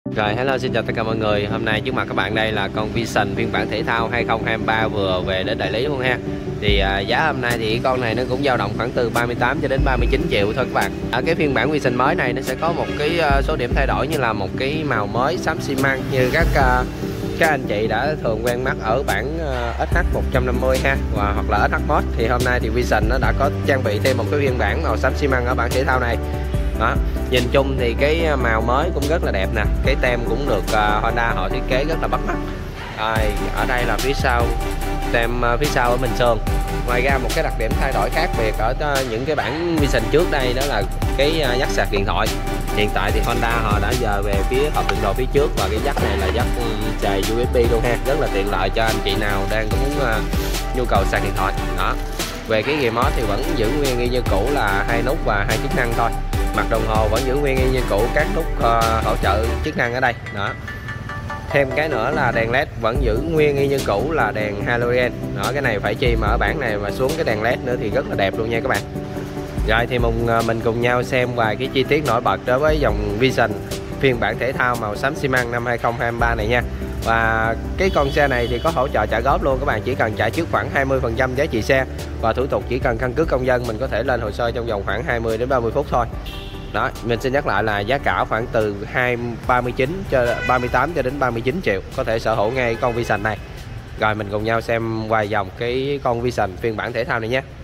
Rồi, hello, xin chào tất cả mọi người. Hôm nay trước mặt các bạn đây là con Vision phiên bản thể thao 2023 vừa về đến đại lý luôn ha. Thì giá hôm nay thì con này nó cũng dao động khoảng từ 38 cho đến 39 triệu thôi các bạn. Ở cái phiên bản Vision mới này nó sẽ có một cái số điểm thay đổi, như là một cái màu mới xám xi măng như các anh chị đã thường quen mắt ở bản SH150 ha, hoặc là SH Mod. Thì hôm nay thì Vision nó đã có trang bị thêm một cái phiên bản màu xám xi măng ở bản thể thao này. Đó, nhìn chung thì cái màu mới cũng rất là đẹp nè, cái tem cũng được Honda họ thiết kế rất là bắt mắt. Ở đây là phía sau, tem phía sau ở Bình Sơn. Ngoài ra một cái đặc điểm thay đổi khác biệt ở những cái bản Vision trước đây đó là cái jack sạc điện thoại. Hiện tại thì Honda họ đã dời về phía hộp đựng đồ phía trước, và cái jack này là jack xài USB luôn ha, rất là tiện lợi cho anh chị nào đang có muốn nhu cầu sạc điện thoại. Đó, về cái remote thì vẫn giữ nguyên y như cũ là 2 nút và 2 chức năng thôi. Mặt đồng hồ vẫn giữ nguyên y như cũ, các nút hỗ trợ chức năng ở đây. Đó, thêm cái nữa là đèn led vẫn giữ nguyên y như cũ là đèn halogen. Đó, cái này phải chi mà ở bản này mà xuống cái đèn led nữa thì rất là đẹp luôn nha các bạn. Rồi thì mình cùng nhau xem vài cái chi tiết nổi bật đối với dòng Vision phiên bản thể thao màu xám xi măng năm 2023 này nha. Và cái con xe này thì có hỗ trợ trả góp luôn, các bạn chỉ cần trả trước khoảng 20% giá trị xe, và thủ tục chỉ cần căn cước công dân, mình có thể lên hồ sơ trong vòng khoảng 20 đến 30 phút thôi. Đó, mình xin nhắc lại là giá cả khoảng từ 38 cho đến 39 triệu có thể sở hữu ngay con Vision này. Rồi mình cùng nhau xem vài dòng cái con Vision phiên bản thể thao này nhé.